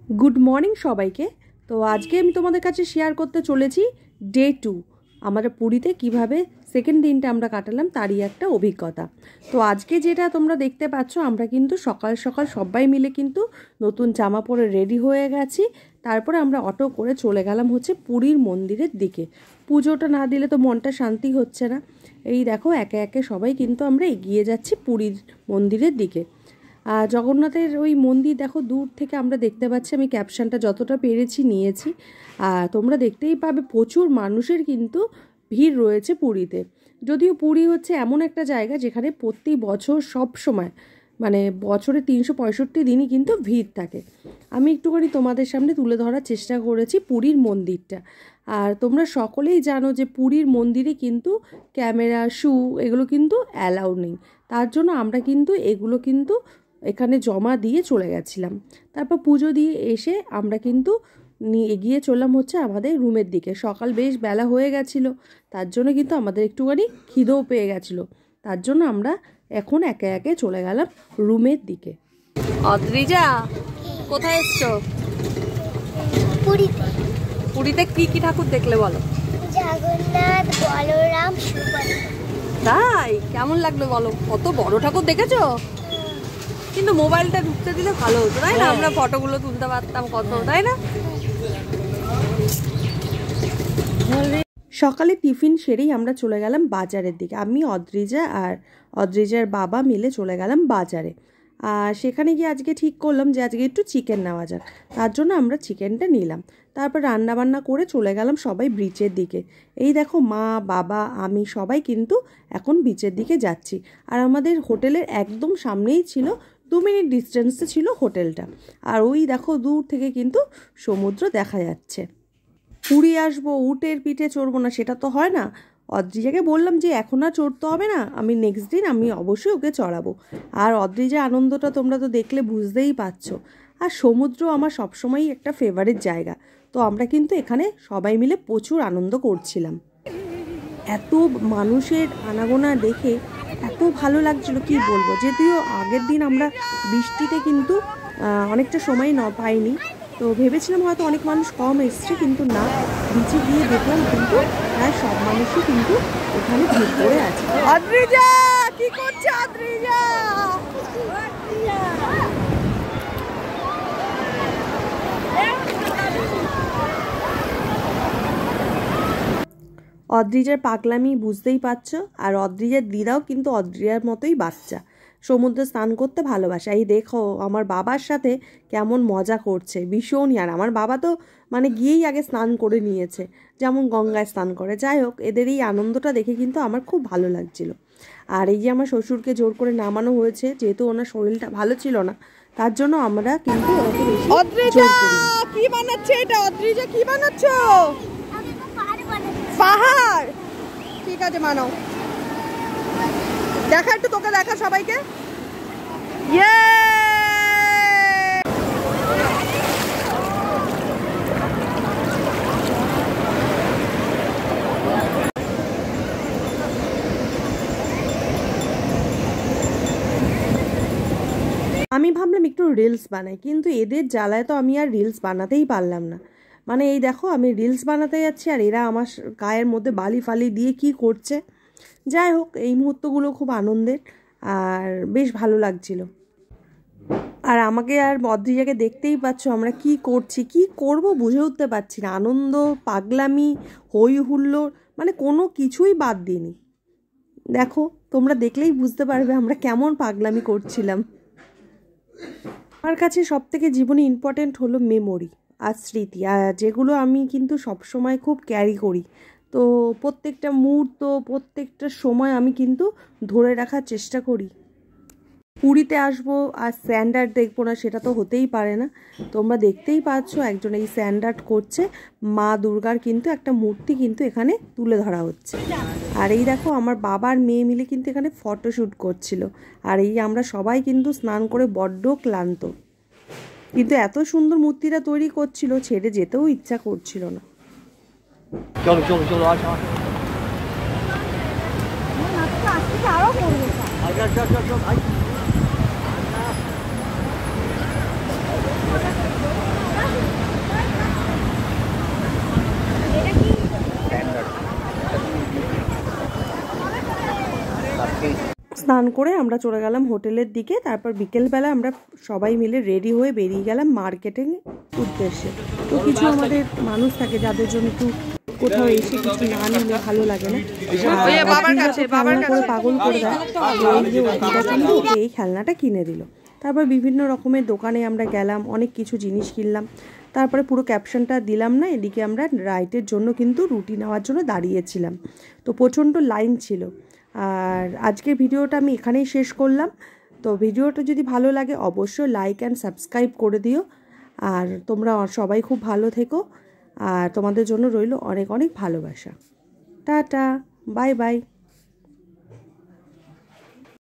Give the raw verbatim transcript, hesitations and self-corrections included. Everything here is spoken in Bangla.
Good morning सबाइके। तो आज के आमी तोमादेर काछे शेयर करते चलेछि डे टू आमारा पुरीते किभाबे सेकेंड दिनटा आमरा काटालाम तारই একটা অভিজ্ঞতা। तो आज के जेटा तोमरा देखते पाচ্ছো आमरा किन्तु सकाल सकाल सबाई मिले किन्तु नतून जामा परे रेडी हये गेছি। तारपरे आमरा अटो करे चले गेलाम होच्छे पुरीर मंदिरेर दिके। पुजोटा ना दिले तो मनटा शांति होच्छे ना। এই দেখো একে একে সবাই কিন্তু আমরা এগিয়ে যাচ্ছি পুরীর মন্দিরের দিকে। আর জগন্নাথের ওই মন্দির দেখো দূর থেকে আমরা দেখতে পাচ্ছি। আমি ক্যাপশনটা যতটা পেরেছি নিয়েছি। আর তোমরা দেখতেই পাবে প্রচুর মানুষের কিন্তু ভিড় রয়েছে পুরীতে। যদিও পুরী হচ্ছে এমন একটা জায়গা যেখানে প্রতি বছর সব সময় মানে বছরে তিনশো পঁয়ষট্টি দিনই কিন্তু ভিড় থাকে। আমি একটুখানি তোমাদের সামনে তুলে ধরার চেষ্টা করেছি পুরীর মন্দিরটা। আর তোমরা সকলেই জানো যে পুরীর মন্দিরে কিন্তু ক্যামেরা শু এগুলো কিন্তু অ্যালাউ নেই। তার জন্য আমরা কিন্তু এগুলো কিন্তু এখানে জমা দিয়ে চলে গেছিলাম। তারপর পুজো দিয়ে এসে আমরা কিন্তু নিয়ে এগিয়ে চললাম হচ্ছে আমাদের রুমের দিকে। সকাল বেশ বেলা হয়ে গেছিলো, তার জন্য কিন্তু আমাদের একটুখানি খিদেও পেয়ে গেছিলো। তার জন্য আমরা এখন একে একে চলে গেলাম রুমের দিকে। অদ্রিজা কোথায় এসছো? পুরীতে। পুরীতে কি কি ঠাকুর দেখলে বলো? জগন্নাথ, বলরাম, সুভদ্রা। তাই কেমন লাগলো বলো? কত বড় ঠাকুর দেখেছো? কিন্তু মোবাইলটা ঢুকতে দিলে ভালো হতো তাই না? আমরা ফটোগুলো তুলতে পারতাম কত, তাই না? সকালে টিফিন সেরেই আমরা চলে গেলাম বাজারের দিকে। আমি অদ্রিজা আর অদ্রিজার বাবা মিলে চলে গেলাম বাজারে। আর সেখানে গিয়ে আজকে ঠিক করলাম যে আজকে একটু চিকেন নেওয়া যাক। তার জন্য আমরা চিকেনটা নিলাম। তারপর রান্না বান্না করে চলে গেলাম সবাই বিচের দিকে। এই দেখো মা বাবা আমি সবাই কিন্তু এখন বিচের দিকে যাচ্ছি। আর আমাদের হোটেলের একদম সামনেই ছিল, দু মিনিট ডিস্টেন্সে ছিল হোটেলটা। আর ওই দেখো দূর থেকে কিন্তু সমুদ্র দেখা যাচ্ছে। পুরী আসবো উটের পিঠে চড়বো না সেটা তো হয় না। অদ্রিজাকে বললাম যে এখন আর চড়তে হবে না, আমি নেক্সট দিন আমি অবশ্যই ওকে চড়াবো। আর অদ্রিজার আনন্দটা তোমরা তো দেখলে বুঝতেই পারছো। আর সমুদ্র আমার সবসময়ই একটা ফেভারিট জায়গা। তো আমরা কিন্তু এখানে সবাই মিলে প্রচুর আনন্দ করছিলাম। এত মানুষের আনাগোনা দেখে এত ভালো লাগছিল কি বলবো। যদিও আগের দিন আমরা বৃষ্টিতে কিন্তু অনেকটা সময় না পাইনি, তো ভেবেছিলাম হয়তো অনেক মানুষ কম এসছে, কিন্তু না, বিচে গিয়ে দেখলাম কিন্তু প্রায় সব মানুষই কিন্তু এখানে ভিড় করে আছে। অদ্রিজা কি করছে? অদ্রিজা অদ্রিজার পাগলামি বুঝতেই পারছো। আর অদ্রিজার দিদাও কিন্তু অদ্রিজার মতোই বাচ্চা, সমুদ্রে স্নান করতে ভালোবাসে। এই দেখো আমার বাবার সাথে কেমন মজা করছে ভীষণই। আর আমার বাবা তো মানে গিয়েই আগে স্নান করে নিয়েছে, যেমন গঙ্গায় স্নান করে। যাই হোক, এদের এই আনন্দটা দেখে কিন্তু আমার খুব ভালো লাগছিল। আর এই যে আমার শ্বশুরকে জোর করে নামানো হয়েছে, যেহেতু ওনার শরীরটা ভালো ছিল না, তার জন্য আমরা কিন্তু ওনাকে বেশি অদ্রিজা কি বানাচ্ছে এটা? অদ্রিজা কি বানাচ্ছ? পাহাড়। ঠিক আছে মানো, দেখা একটু তোকে দেখা সবাইকে। ইয়ে আমি ভাবলাম একটু রিলস বানাই, কিন্তু এদের জ্বালায় তো আমি আর রিলস বানাতেই পারলাম না। মানে এই দেখো আমি রিলস বানাতে যাচ্ছি আর এরা আমার গায়ের মধ্যে বালি ফালি দিয়ে কি করছে। যাই হোক, এই মুহূর্তগুলো খুব আনন্দের আর বেশ ভালো লাগছিল। আর আমাকে আর অদ্রিজাকে দেখতেই পাচ্ছ আমরা কি করছি, কি করব বুঝে উঠতে পারছি না। আনন্দ, পাগলামি, হই হুল্লোড়, মানে কোনো কিছুই বাদ দিইনি। দেখো তোমরা দেখলেই বুঝতে পারবে আমরা কেমন পাগলামি করছিলাম। আমার কাছে সব থেকে জীবনে ইম্পর্টেন্ট হলো মেমোরি আর স্মৃতি, আর যেগুলো আমি কিন্তু সবসময় খুব ক্যারি করি। তো প্রত্যেকটা মুহূর্ত, প্রত্যেকটা সময় আমি কিন্তু ধরে রাখার চেষ্টা করি। পুরীতে আসবো আর স্যান্ড আর্ট দেখবো না সেটা তো হতেই পারে না। তোমরা দেখতেই পাচ্ছ একজন এই স্যান্ড আর্ট করছে। মা দুর্গার কিন্তু একটা মূর্তি কিন্তু এখানে তুলে ধরা হচ্ছে। আর এই দেখো আমার বাবার মেয়ে মিলে কিন্তু এখানে ফটোশ্যুট করছিল। আর এই আমরা সবাই কিন্তু স্নান করে বড্ড ক্লান্ত, কিন্তু এত সুন্দর মূর্তিটা তৈরি করছিল ছেড়ে যেতেও ইচ্ছা করছিল না। চলো চলো চলো আসো আরো স্নান করে আমরা চলে গেলাম হোটেলের দিকে। তারপর বিকেলবেলা আমরা সবাই মিলে রেডি হয়ে বেরিয়ে গেলাম মার্কেটিং উদ্দেশ্যে। তো কিছু আমাদের মানুষ থাকে যাদের জন্য একটু কোথাও এসে কিছু না নিলে ভালো লাগে না, খেলনা করে পাগল করে দেয়। তো এই যে অদ্রিজা কিন্তু ওকে এই খেলনাটা কিনে দিল। তারপর বিভিন্ন রকমের দোকানে আমরা গেলাম, অনেক কিছু জিনিস কিনলাম। তারপরে পুরো ক্যাপশনটা দিলাম না, এদিকে আমরা রাইডের জন্য কিন্তু রুটি নেওয়ার জন্য দাঁড়িয়েছিলাম। তো প্রচণ্ড লাইন ছিল। আর আজকের ভিডিওটা আমি এখানেই শেষ করলাম। তো ভিডিওটা যদি ভালো লাগে অবশ্যই লাইক অ্যান্ড সাবস্ক্রাইব করে দিও। আর তোমরা সবাই খুব ভালো থেকো, আর তোমাদের জন্য রইল অনেক অনেক ভালোবাসা। Tata, bye by.